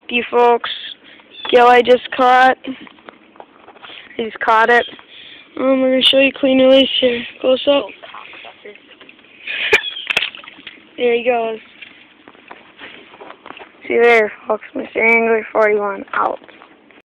you folks. Gill I just caught. I just caught it. I'm going to show you clean release here. Close up. There he goes. See you there, folks. Mr. Angler 41 out.